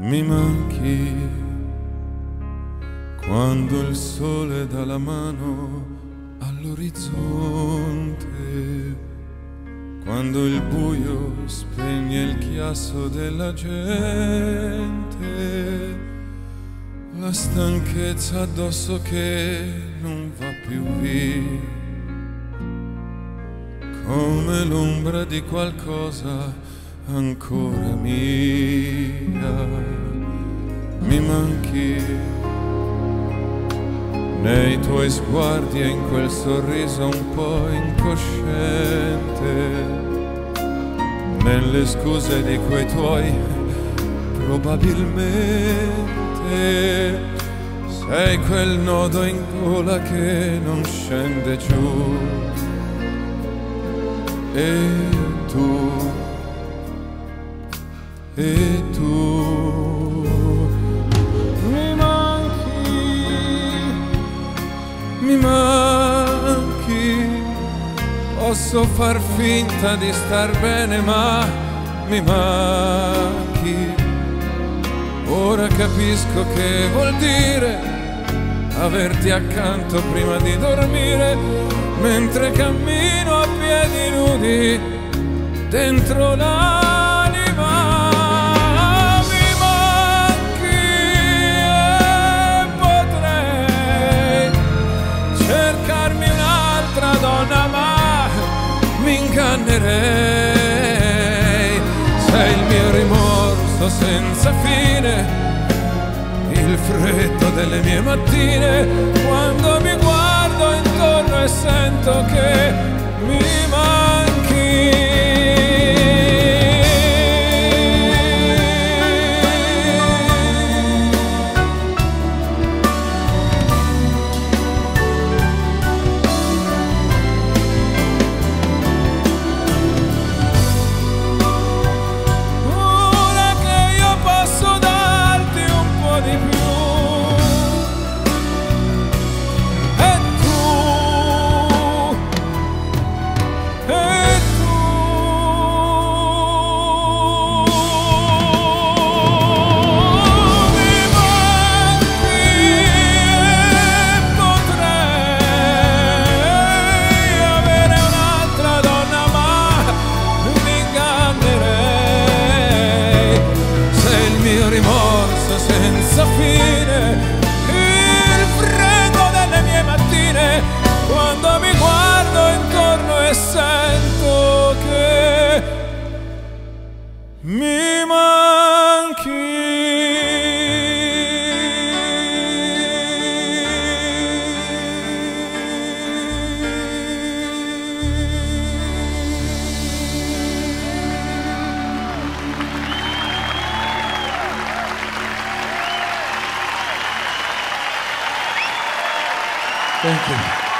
Mi manchi quando il sole dà la mano all'orizzonte, quando il buio spegne il chiasso della gente, la stanchezza addosso che non va più via, come l'ombra di qualcosa ancora mia. Mi manchi nei tuoi sguardi e in quel sorriso un po' incosciente, nelle scuse di quei tuoi probabilmente. Sei quel nodo in gola che non scende giù. E tu mi manchi, posso far finta di star bene ma mi manchi. Ora capisco che vuol dire averti accanto prima di dormire, mentre cammino a piedi nudi dentro l'anima. Mi manchi e potrei cercarmi un'altra donna, ma mi ingannerei. Sei il mio rimorso senza fine, il freddo delle mie mattine, quando mi guardo intorno e sento che mi manchi. Ora che io posso darti un po' di più, rimorso senza fine, il freddo delle mie mattine, quando mi guardo intorno e sento che mi manchi. Thank you.